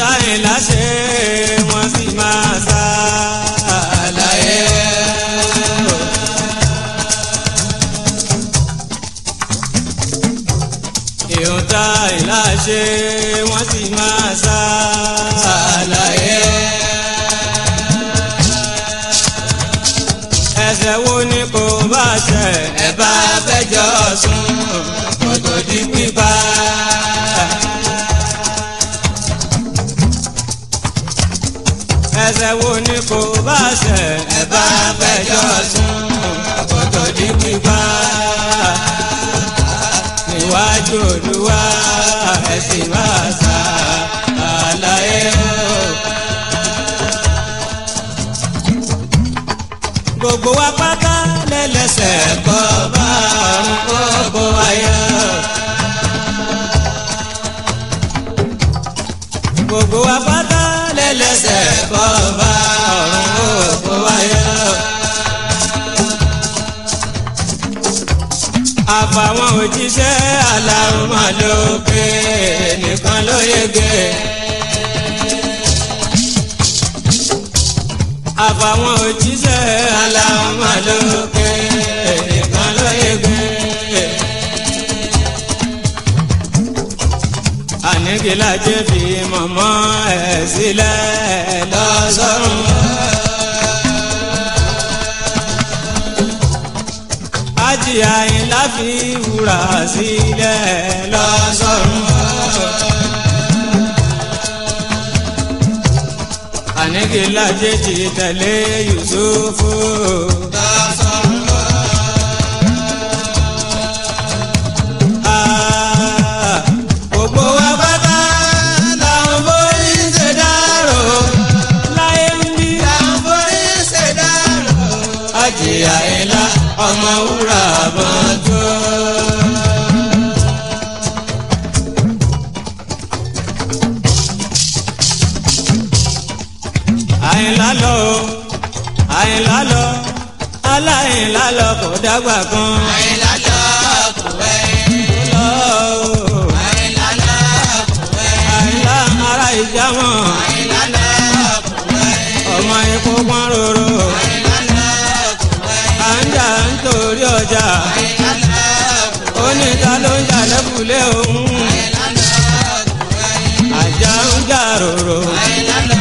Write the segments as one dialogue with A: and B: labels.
A: láìlá ṣe wọ́n sì máa sá àlàyé. ìhùntà ìlà ṣe wọ́n sì máa sá àlàyé. ẹ̀ṣẹ̀ wo ni kò bá ṣẹ̀ ẹ bá fẹjọ́ sùn kó tó di pípa. ẹ̀ṣẹ̀ wo ni kò bá ṣẹ̀ ẹ bá fẹjọ́ sùn kó tó di pípa. níwájú Olúwa ẹ sì máa sá àlàyé o. gbogbo wa pátá lẹ́lẹ́ṣẹ̀ kọ́ bá ọ̀run gbogbo ayọ̀. gbogbo wa pátá lẹ́lẹ́ṣẹ̀ kọ́ bá ọ̀run gbogbo ayọ̀. àfàwọn òjíṣẹ́ Allahumma lókè nìkan ló yege. àfàwọn òjíṣẹ́ Allahumma lókè nìkan ló yege. àníkìlá jẹ́ fi mọ̀mọ́ ẹ̀ sílẹ̀ lọ́sọ̀rùn. Àjíyà Àyìnlá fi wúrà sílẹ̀ lọ́sọ̀rùn. àníkìlá jẹ́ ti tẹ̀lé Yusufu lọ́sọ̀rùn. gbogbo wa pátá làwọn borí ṣe dárò láyé ń bí. làwọn borí ṣe dárò. Àjíyà Àyìnlá ọmọ wúrà bọ́jú. Àyìnlá lọ Àyìnlá lọ aláìnlá lọ kò dàgbà kan. Àyìnlá lọ kò wẹ́yìn. Àyìnlá lọ kò wẹ́yìn. Àyìnlá ará Ìjàmọ̀. Àyìnlá lọ kò wẹ́yìn. ọmọ ikú pọ́n roro. Àyìnlá lọ kò wẹ́yìn. à ń jà nítorí ọjà. Àyìnlá lọ kò wẹ́yìn. oníta ló ń jà lẹ́kùlé òun. Àyìnlá lọ kò wẹ́yìn. àjà ń jà roro. Àyìnlá lọ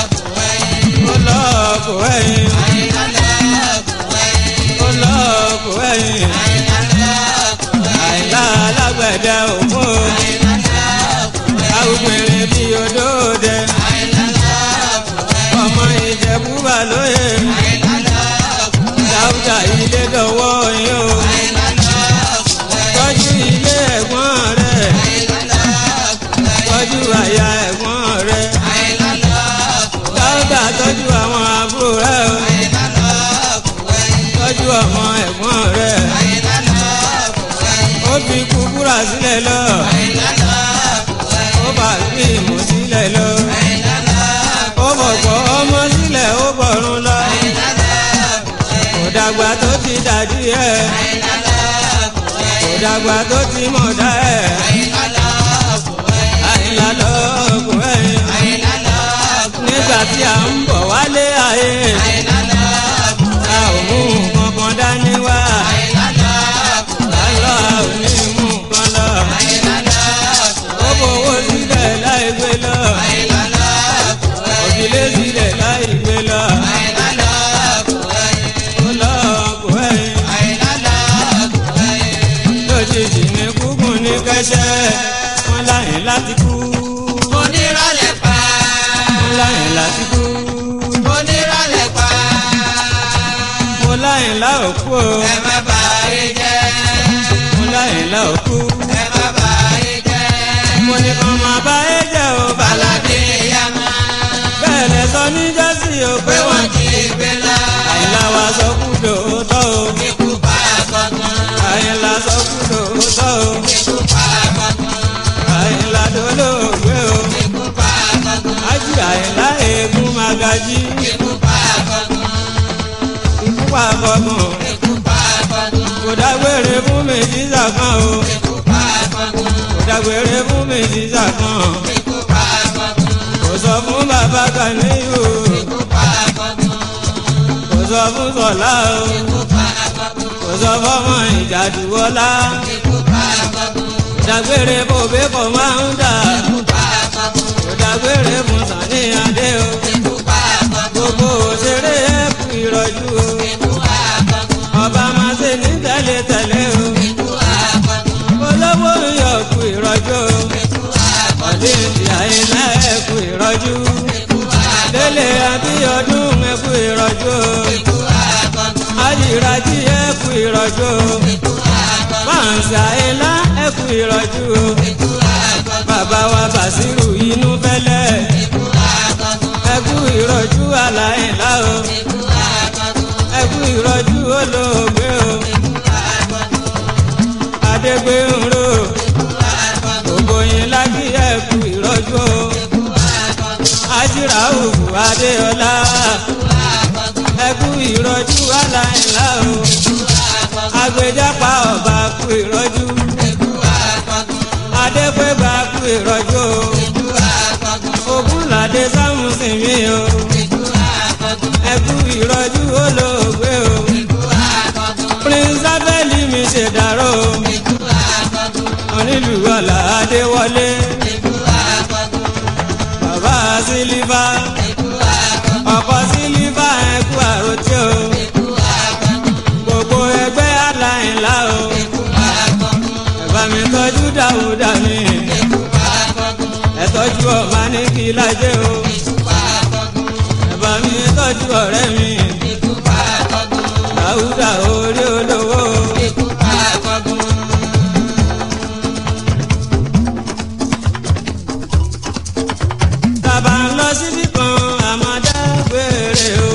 A: kò wẹ́yìn. Àyìnlá lọ kò wẹ́yìn. ó lọ kò wẹ́yìn. Àyìnlá alágbẹ̀dẹ òfò. Àyìnlá lọ kò wẹ́yìn. àwùgbèrè bí odòdè. Àyìnlá lọ kò wẹ́yìn. ọmọ Ìjẹ̀bú bà lóye. Àyìnlá lọ kò wẹ́yìn. Dáúdà ilé dọ̀wọ́ yín o. Àyìnlá lọ kò wẹ́yìn. tọ́jú ilé ẹ̀gbọ́n rẹ̀. Àyìnlá lọ kò wẹ́yìn. tọ́jú àyà ẹ̀gbọ́n rẹ̀. Àyìnlá lọ kò wẹ́yìn. Dáúdà tọ́jú àwọn àbúrò rẹ̀ o. Àyìnlá lọ kò wẹ́yìn. tọ́jú ọmọ ẹ̀gbọ́n rẹ̀. Àyìnlá lọ kò wẹ́yìn. ó fi Kúbúrà sílẹ̀ lọ. Àyìnlá lọ kò wẹ́yìn. ó bá Fíìmù sílẹ̀ lọ. Àyìnlá lọ kò wẹ́yìn. ó bọ̀gbọ̀ ọmọ sílẹ̀ ó bọ̀run lọ. Àyìnlá lọ kò wẹ́yìn. kò dàgbà tó ti dàdí ẹ̀. Àyìnlá lọ kò wẹ́yìn. kò dàgbà tó ti mọ̀dá ẹ̀. Àyìnlá lọ kò wẹ́yìn. Àyìnlá lọ kò wẹ́yìn. Àyìnlá lọ kò wẹ́yìn. nígbà tí a ń bọ̀ wálé ayé. Àyìnlá lọ kò wẹ́yìn. a ò mú kankan dání wá. Àyìnlá lọ kò wẹ́yìn. lọ a ò ní mú kan lọ. Àyìnlá lọ kò wẹ́yìn. ó fowó sílẹ̀ láì gbé lọ. Àyìnlá lọ kò wẹ́yìn. òbílẹ̀ sílẹ̀ láì gbé lọ. Àyìnlá lọ kò wẹ́yìn. ó lọ kò wẹ́yìn. Àyìnlá lọ kò wẹ́yìn. lójijì ní kúkú ní kẹ́sẹ́ wọn láyìn láti kú. onírọ̀lẹ́ pa. wọn láyìn láti kú. onírọ̀lẹ́ pa. mo láyìn lá òkú o. ẹ má bà ayé jẹ́. mo láyìn lá òkú. ẹ má bà ayé jẹ́. mo ní kàn máa bá ayé jẹ́ o. Bàládé Yama. bẹ́ẹ̀ lẹ sọ ní jọ́sí o pé wọ́n jí gbé lọ. Àyìnlá wa sọ kú lóòótọ́ o. ikú pa gbọ̀ngàn. Àyìnlá sọ kú lóòótọ́ o. ikú pa gbọ̀ngàn. Àyìnlá dolóògbé o. ikú pa gbọ̀ngàn. Ájì Àyìnlá Ègún Magají. ikú pa gbọ̀ngàn. ikú pa gbọ̀ngàn. ikú pa gbọ̀ngàn. kò dágbére fún Mèjísà kan o. ikú pa gbọ̀ngàn. kò dágbére fún Mèjísà kan. ikú pa gbọ̀ngàn. kò fún bàbá Ganiyu kò sọ fún Sọlá o kò sọ fọmọ Ìjàdùwọlá ìdágbére bòbé kò máa ń dà ìdágbére fún Sàní Adé o gbogbo òṣèré ẹ̀kú ìrọ̀jú o ọba máa ṣe ní tẹ̀lé-tẹ̀lé o olówó yọ̀kú ìrọ̀jú o ọdún ìdí Àyìnlá ẹ̀kú ìrọ̀jú Délé Abíọ́dún ẹ̀kú ìrọ̀jú o Àjìrájí ẹ̀kú ìrọ̀jú o Fáǹsì Àyìnlá ẹ̀kú ìrọ̀jú o bàbá wa Bàsírù inú fẹ́lẹ́ ẹ̀kú ìrọ̀jú Àlàyìnlá o ẹ̀kú ìrọ̀jú olóògbé o Adégbénró gbogbo yín lákì ẹ̀kú ìrọ̀jú o Àjìráùfù Adéọlá ẹ̀kú ìrọ̀jú Àlàyìnlá o Agbèjápa ọba kú ìrọ̀jú Adépégbà kú ìrọ̀jú o Ògúnládé Sámúsìnmí o ẹ̀kú ìrọ̀jú olóògbé o Prince Abẹ́lí mi ṣèdárò onílù Ọlá Adéwọlé bàbá Sílífà ọkọ Sílífà ẹ̀kú àròtí o gbogbo ẹgbẹ́ Àlàyìnlá o ẹ̀bá mi tọ́jú Dáúdà mi ẹ̀tọ́jú ọba ní Kílájé o ẹ̀bá mi tọ́jú ọ̀rẹ́ mi Dáúdà orí olówó. Bàbá ń lọ síbí kan àmàdágbére o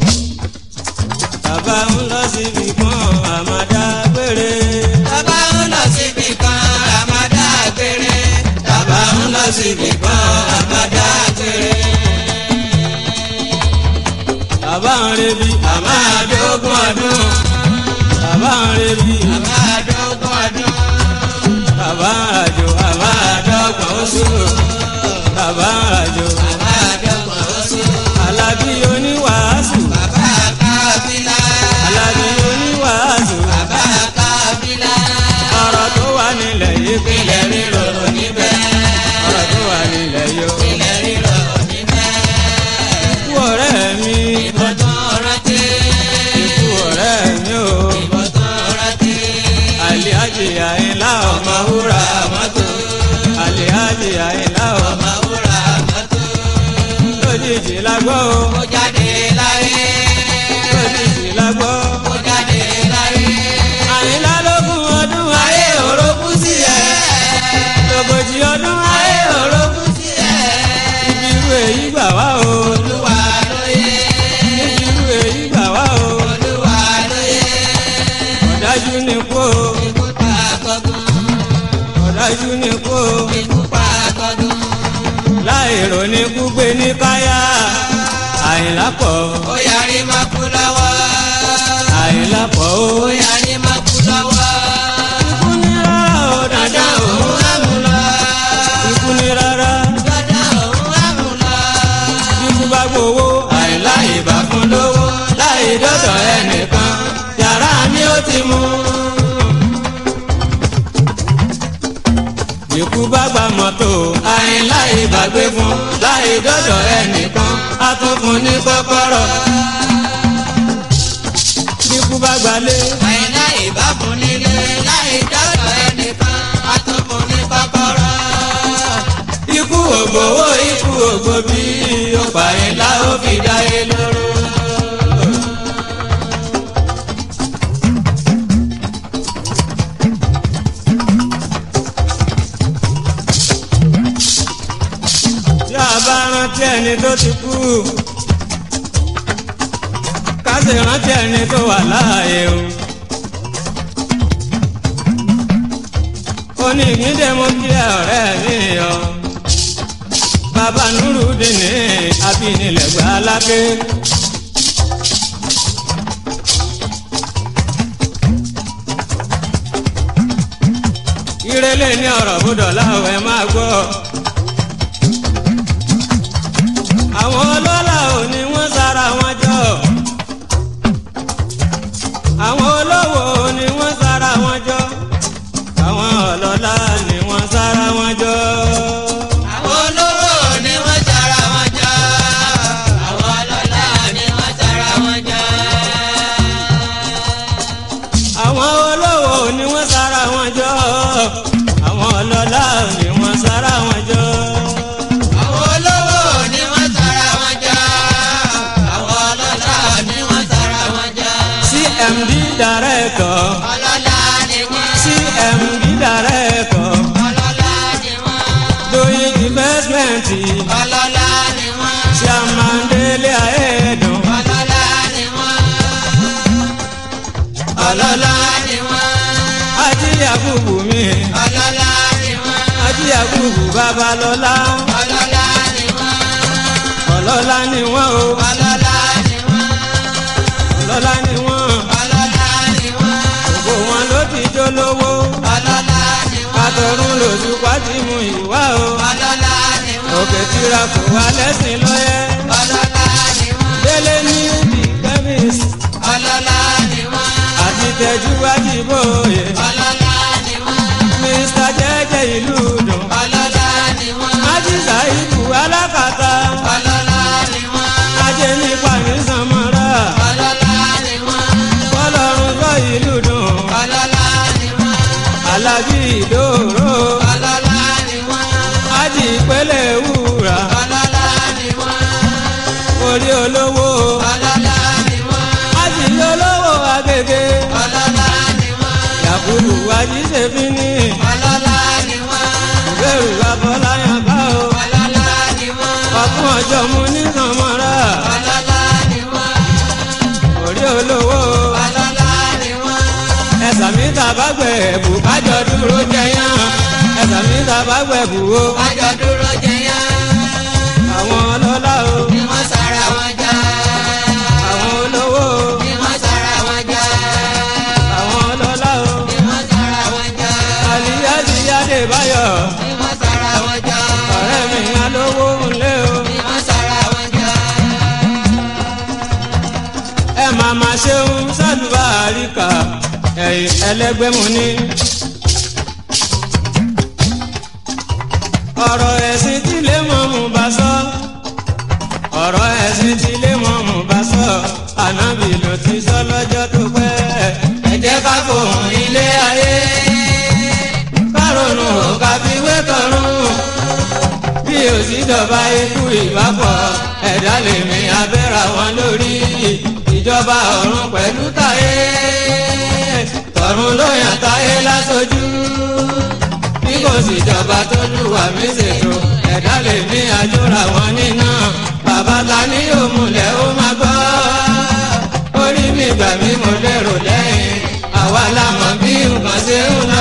A: bàbá ń lọ síbí kan àmàdágbére.
B: Bàbá ń lọ síbí kan àmàdágbére. Bàbá ń lọ síbí kan àmàdágbére.
A: Bàbá ń rebi àmàdógún ọdún. Bàbá ń rebi
B: àmàdógún ọdún.
A: Bàbá ń ràjò àmàdọ́gbọ̀n oṣù. Bàbá ń ràjò
B: àmàdọ́gbọ̀n oṣù.
A: Alábí oníwàásù.
B: Bàbá Kábílà.
A: Alábí oníwàásù.
B: Bàbá Kábílà.
A: Ọ̀rọ̀ tó wà nílẹ̀ yìí
B: Ilẹ̀ rírò níbẹ̀.
A: ọ̀rọ̀ tó wà nílẹ̀ yìí o.
B: Ilẹ̀ rírò níbẹ̀.
A: Ikú ọ̀rẹ́ mi.
B: Ìbọ̀tán rántí.
A: Ikú ọ̀rẹ́ mi o.
B: Ìbọ̀tán rántí.
A: Àlíhájì Àyìnlá ọmọ wúrà mọ́tò. Àlíhájì Àyìnlá ọmọ
B: Ọmọ wúrà mọ́tò.
A: lójijì la gbọ́ o.
B: Ó jáde láyé.
A: Lójijì la gbọ́.
B: Ó jáde láyé.
A: Àyìnlá lógún ọdún ayé òrókù sí ẹ. Lógójì ọdún ayé òrókù sí ẹ. Ibi irú èyí gbà wá o.
B: Olúwa lóye.
A: Ibi irú èyí gbà wá o.
B: Olúwa lóye.
A: Ọ̀dájú ni kú o.
B: Ikú pa akọ́gun.
A: Ọ̀dájú ni kú o.
B: Ikú pa akọ́gun.
A: Láìrò ní kú gbé ní káyà. Àyìnlá pọ̀
B: Ó yarí má kú lọ́wọ́.
A: Àyìnlá pọ̀ o.
B: Ó yarí má kú lọ́wọ́.
A: Ikú ní rárá o dandan o.
B: Òun á mú lọ.
A: Ikú ní rárá.
B: Dandan òun á mú lọ.
A: Ikú bá gbowó. Àyìnlá ìbá fún lówó. Láì dọ́dọ̀ ẹnìkan. Yàrá mi ó ti mú. Ikú bá gba mọ́tò. Àyìnlá ìbá gbé fún. Láì dọ́dọ̀ ẹnìkan. A tún fún ní kọ́kọ́rọ́. Ikú bá gbalé.
B: Àyìnlá ìbámu nílé láì dọ́dọ̀ ẹnìkan. A tún fún ní kọ́kọ́rọ́.
A: Ikú ògbówó ikú ògbóbí. Ó pa Àyìnlá ó fi dáyé lóró. Tí a bá rántí ẹni tó ti kú, ká sì rántí ẹni tó wà láàyè o. Ó ní ìgbíndé mú kí ọ̀rẹ́ mi yọ. Bàbá Nurudini Abínilẹ̀gbẹ́ Aláké. Ìrẹ̀lẹ̀ ní ọ̀rọ̀ búdọ̀ láwẹ̀ máa gbọ́. àwọn ọlọ́lá ò ní wọ́n sára wọn jọ àwọn olówó ò ní wọ́n sára wọn jọ àwọn ọlọ́lá ni wọ́n sára wọn jọ.
B: àwọn olówó ni wọ́n sára wọn jọ àwọn ọlọ́lá ni wọ́n sára wọn jọ.
A: àwọn olówó ni wọ́n sára wọn jọ àwọn ọlọ́lá ni wọ́n sára wọn jọ.
B: àwọn olówó ni wọ́n sára wọn jọ àwọn ọlọ́lá ni wọ́n sára wọn jọ.
A: CMD director
B: ọlọ́lá ni wọ́n.
A: CMD director
B: ọlọ́lá ni wọ́n.
A: doing investment
B: ọlọ́lá ni wọ́n.
A: Chairman Délé Ayédùn
B: ọlọ́lá ni wọ́n. ọlọ́lá ni wọ́n.
A: Ají Yakubu mi
B: ọlọ́lá ni wọ́n.
A: Ají Yakubu Babalọ́lá
B: ọlọ́lá ni wọ́n.
A: ọlọ́lá ni wọ́n o
B: ọlọ́lá ni wọ́n.
A: ọlọ́lá ni wọ́n
B: ọlọ́lá ni wọ́n.
A: gbogbo wọn ló ti jólówó
B: ọlọ́lá ni wọ́n.
A: kàtọ́rún lòdù pàtí mu ìwá o
B: ọlọ́lá ni wọ́n.
A: òkè tíra kò wá lẹ́sìn lọ́yẹ́
B: ọlọ́lá ni wọ́n.
A: Délé ní the chemist
B: ọlọ́lá ni wọ́n.
A: àti tẹ̀júwájú bóyè
B: ọlọ́lá ni wọ́n.
A: Mr. Jẹ́jẹ́ ìlú dùn
B: ọlọ́lá ni wọ́n.
A: Ajísà ìbù alákàtà
B: ọlọ́lá ni wọ́n.
A: ajé nípa ní Sàmárà
B: ọlọ́lá ni wọ́n.
A: Fọlọ́run gbọ́ ìlú dùn
B: ọlọ́lá ni wọ́n.
A: Alábí ìdòrò
B: ọlọ́lá ni wọ́n.
A: Ájì ìpele wúrà
B: ọlọ́lá ni wọ́n.
A: orí olówó
B: ọlọ́lá ni wọ́n.
A: Ájì olówó Agége
B: ọlọ́lá ni wọ́n.
A: Yakubu Ajíṣebíní
B: ọlọ́lá ni wọ́n.
A: ìbẹ̀rù Afọláyànká o
B: ọlọ́lá ni wọ́n.
A: ọkùn ọjọ́ mu ní Sàmárà
B: ọlọ́lá ni wọ́n.
A: orí olówó
B: ọlọ́lá ni wọ́n.
A: ẹ̀sà mi tàbá gbẹ̀bù kájọ dúró jẹyàn ẹ̀sà mi tàbá gbẹ̀bù o
B: àjọ dúró jẹyàn.
A: àwọn ọlọ́lá o
B: ni wọ́n sára wọn jọ.
A: àwọn olówó o
B: ni wọ́n sára wọn jọ.
A: àwọn ọlọ́lá o
B: ni wọ́n sára wọn jọ.
A: Àlìyájí Adébáyọ̀
B: ni wọ́n sára wọn jọ.
A: ọ̀rẹ́ mi alówó ńlé o
B: ni wọ́n sára wọn jọ.
A: ẹ màmá ṣeun sálùbà àríkà ẹ̀yìn ẹlẹ́gbẹ́ mu ní. ọ̀rọ̀ ẹ̀sìn tí lè mọ̀ mú bá sọ ọ̀rọ̀ ẹ̀sìn tí lè mọ̀ mú bá sọ ànábì ló ti sọ lọ́jọ́ tó pẹ́. ẹ jẹ́ ká fòun ilé ayé kárọ̀nù ò ká fi wé tọ̀run bí òsì dọ̀bà ikú ìbápọ̀ ẹ̀dá lèmi abẹ́ra wọn lórí ìjọba ọ̀run pẹ̀lú táyé tọ̀run ló yàn táyé lásojú bí kò sì jọba tó lùwà mí ṣètò ẹ̀dá lèmi àjọra wọn níná bàbá ta ni yóò múlẹ̀ ó máa gbọ́ orí mi gbà mí mo lérò lẹ́yìn àwa la mọ̀ bí nǹkan ṣe ń lọ.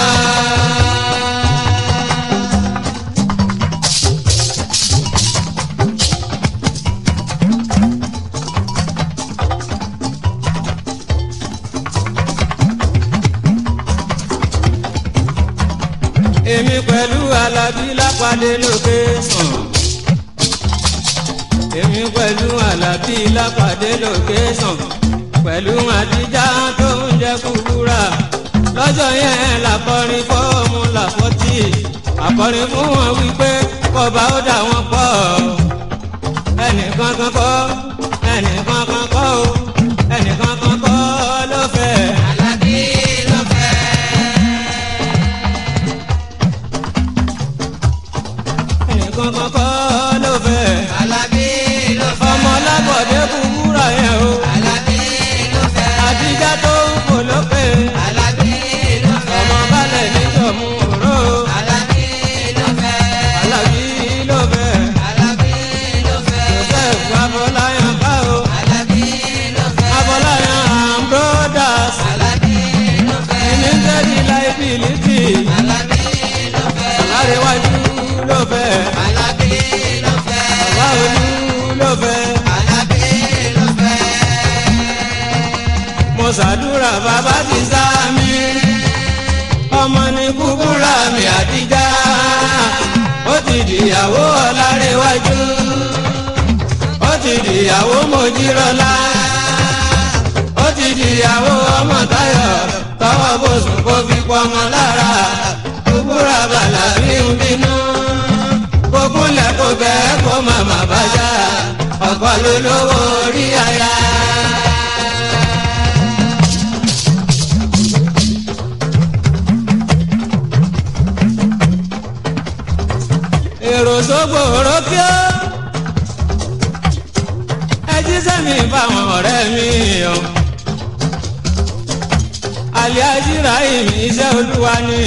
A: èmi pẹ̀lú Alábí lápàdé lókè sàn. èmi pẹ̀lú Alábí lápàdé lókè sàn. pẹ̀lú Àdíjà tó ń jẹ́ Kúbúrà. lọ́jọ́ yẹn làkọrin fọ́ọ̀mù làfọ́tì. àkọrin fún wọn wípé kọba ó dà wọ́n pọ̀. ẹnìkan kan kọ́ ẹnìkan kan kọ́ o ẹnìkan kan kọ́ ló fẹ́.
B: Alábí ló fẹ́.
A: ẹnìkan kan kọ́ ló fẹ́.
B: Alábí ló fẹ́.
A: ọmọ lábọ̀dé Kúbúrà yẹn o.
B: Alábí ló fẹ́.
A: Àdíjà tó ń fò lókè.
B: Alábí ló fẹ́.
A: ọmọ balẹ̀ níjọ̀mú òró.
B: Alábí ló fẹ́.
A: Alábí ló fẹ́.
B: Alábí ló fẹ́.
A: Joseph Afọláyànká o.
B: Alábí ló fẹ́.
A: Afọláyàn and brothers.
B: Alábí ló fẹ́.
A: Limited liability.
B: Alábí ló fẹ́.
A: Alárèwájú ló fẹ́.
B: Alábí ló fẹ́.
A: Àwáolú ló fẹ́.
B: Alábí ló fẹ́.
A: Mo ṣàdúrà bàbá ti sá mi. ọmọ ní Kúbúrà mi Àdíjà. ó ti dìyàwó Ọlárèwájú. ti dìyàwó Mojírọ́lá ó ti dìyàwó ọmọ Táyọ̀ tọwọ́ bòsùn kó fi pọmọ lára kúkúrà bàlà bí ń bínú kó kúnlẹ̀ kó bẹ́ẹ̀ kó màmá bàjá ọkọ ló lówó orí aya. èrò sógbò rókè ẹ jíṣẹ́ mi fáwọn ọ̀rẹ́ mi o. Alhaji Rahim iṣẹ́ olúwa ni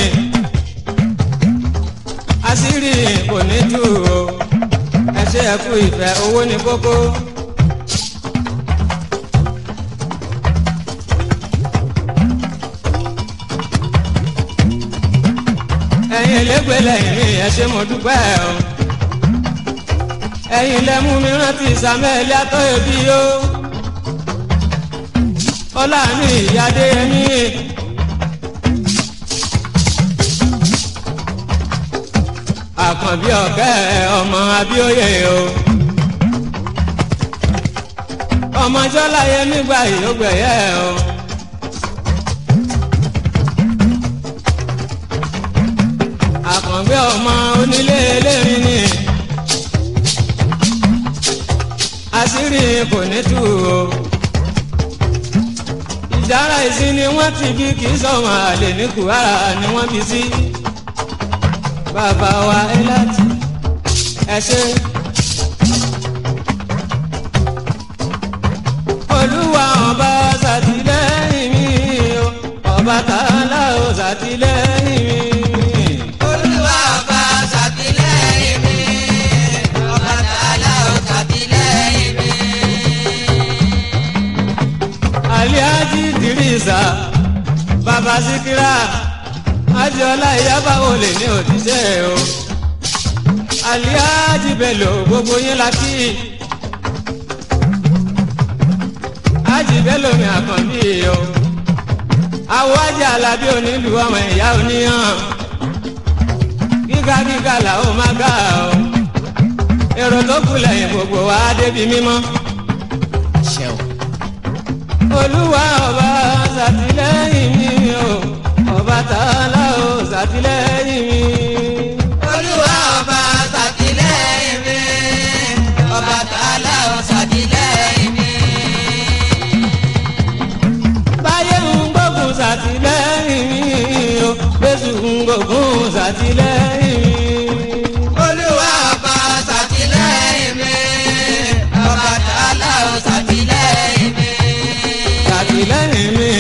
A: àṣírí kò ní tú o ẹ ṣé ẹ kú ìfẹ́ owó ní kókó. ẹ̀yin elégbè lẹ́yìn mi ẹ ṣé mo dúpẹ́ o. ẹ̀yin lẹ mú mi rántí Samuel Atoyebi o. ọlá mi ìyáde ẹni. àkànbí ọ̀kẹ́ ọmọ Abíóyè o. ọmọ jọ́láyé nígbà ìyógbẹ̀yẹ o. àkànbí ọmọ onílé elérin ni. àṣírí kò ní tú o. ìdára ìsìn ni wọ́n ti bí kì í sọ̀mọ̀ àlè ní Kùhárà ni wọ́n bí sí. bàbá wa ẹ láti ẹ ṣé. Olúwa ọba ṣàtìlẹ́yìn mi o Ọbàtálá ó ṣàtìlẹ́yìn mi.
B: Olúwa ọba ṣàtìlẹ́yìn mi Ọbàtálá ó ṣàtìlẹ́yìn mi.
A: Alhaji Dirisa bàbá Síkírà Adéọlá ìyábá olè ní òtíṣẹ́ o. Alhaji Bello gbogbo yín la kí. Haji Bello mi àkànbí o. Àwọ̀ Haji Alábí onílù ọmọ ìyá oníyàn. Gíga gíga là ó má ga o. Èrò tó kù lẹ́yìn gbogbo wa débi mímọ́. Olúwa ọba ṣàtìlẹ́yìn mi o Ọbàtálá ó ṣàtìlẹ́yìn mi.
B: Olúwa ọba ṣàtìlẹ́yìn mi Ọbàtálá ó ṣàtìlẹ́yìn mi.
A: báyé ń gbógun ṣàtìlẹ́yìn mi o Jésù ń gbógun ṣàtìlẹ́yìn mi.
B: Olúwa ọba ṣàtìlẹ́yìn mi Ọbàtálá ó ṣàtìlẹ́yìn mi.
A: ṣàtìlẹ́yìn mi.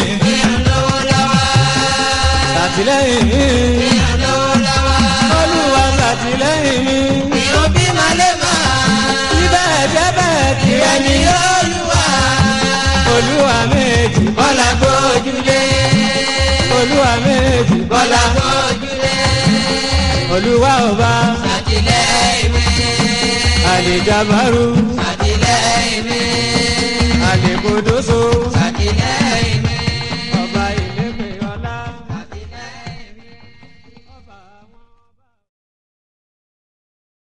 A: ṣàtìlẹ́yìn mi. Olúwa ṣàtìlẹ́yìn mi.
B: Ìròbí máa lè máa.
A: Ibẹ̀ jẹ́ bẹ́ẹ̀ kí ẹni
B: Olúwa.
A: Olúwa méjì
B: Bọ́lá gbójúlé.
A: Olúwa méjì
B: Bọ́lá gbójúlé.
A: Olúwa ọba
B: Ṣàtìlẹ́yìn mi.
A: Àlèjàbárù
B: Ṣàtìlẹ́yìn mi.
A: Àlèkòdóso
B: Ṣàtìlẹ́yìn mi.